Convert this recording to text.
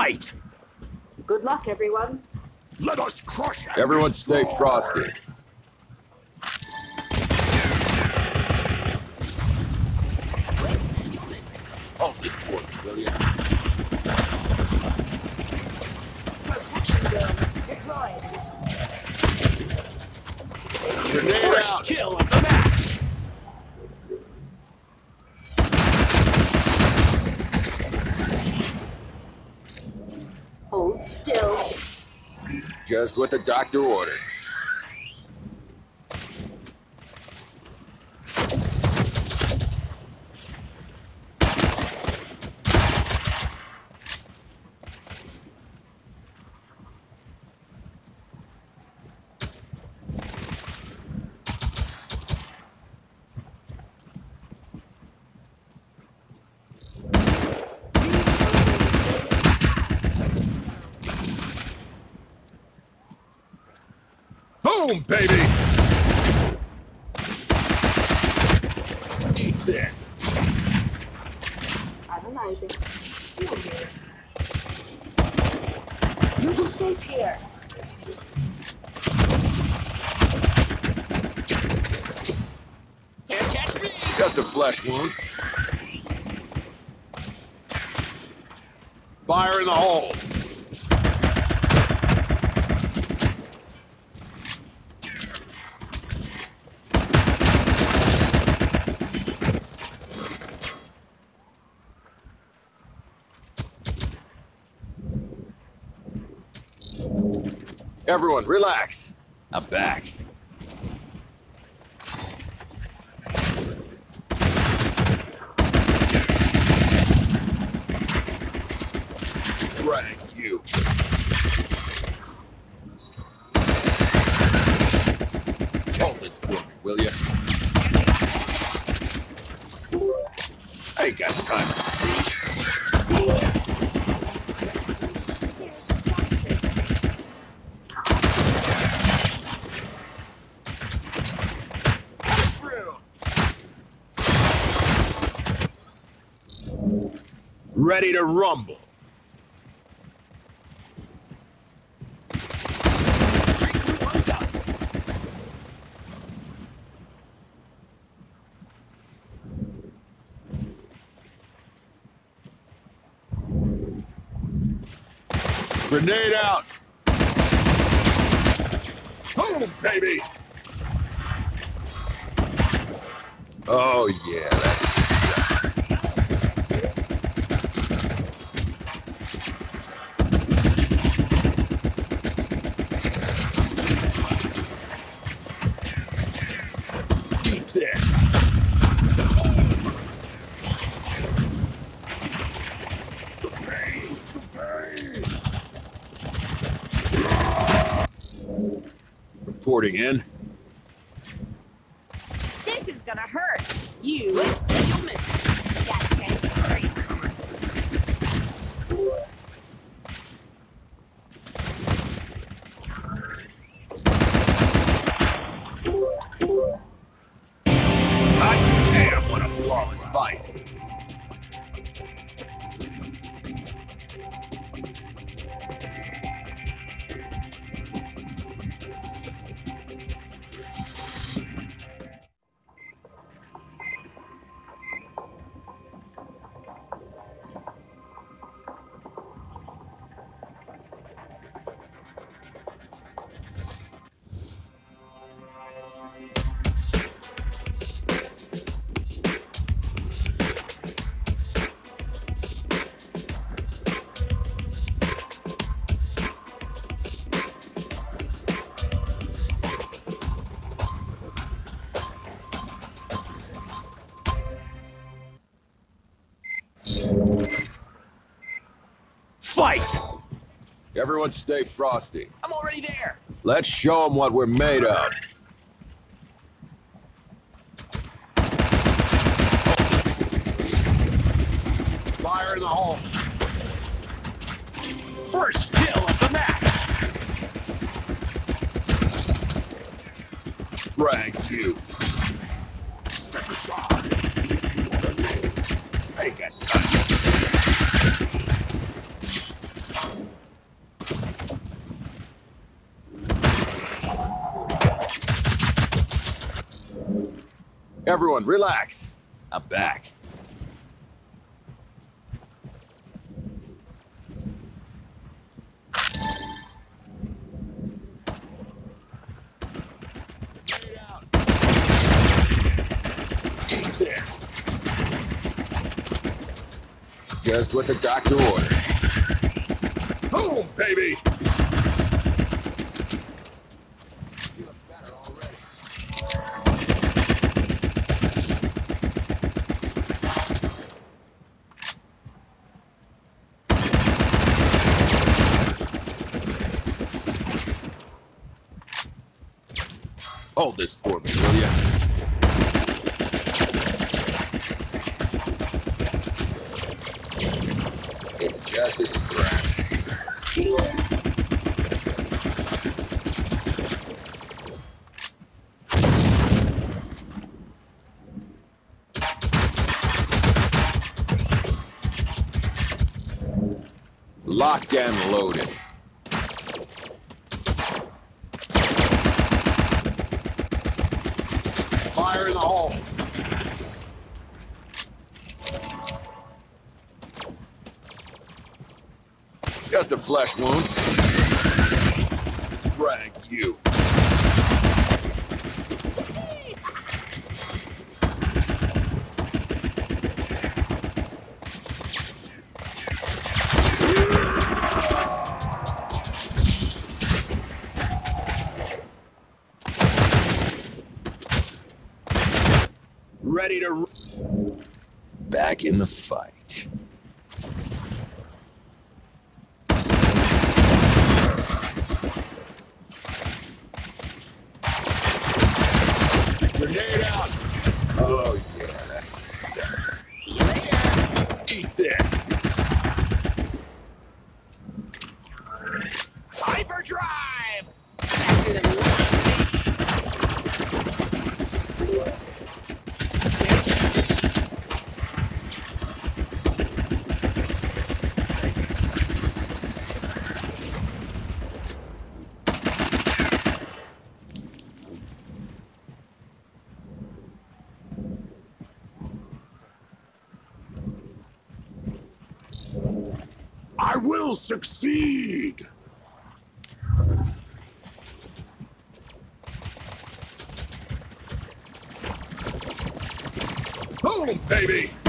Fight! Good luck, everyone. Let us crush it! Everyone stay frosty. Oh, this one, will ya? Grenade First out! kill of the match! Hold still. Just what the doctor ordered. Boom, baby! Eat this! Analyzing. You will safe here. Can't catch me! Just a flesh wound. Fire in the hole. Everyone, relax. I'm back. Right, you. Hold this for me, will ya? I ain't got time. Ready to rumble. Grenade out. Boom, baby. Oh, yeah, that's... Reporting in. This is gonna hurt. You'll miss it. Yeah, okay. Hot damn, what a flawless fight! Fight! Everyone stay frosty. I'm already there! Let's show them what we're made of. Fire in the hole. First kill of the match! Frank, you. Step aside! I ain't got time. Everyone, relax. I'm back. Eat this. Just what the doctor ordered. Boom, baby! Feeling better already. Hold this for me, will ya? It's just a scratch. Locked and loaded. Fire in the hole. Just a flesh wound. Drag you. Ready to... Back in the fight. Grenade out! Oh yeah, that's the stuff. Eat this! Hyperdrive! I will succeed! Boom, baby!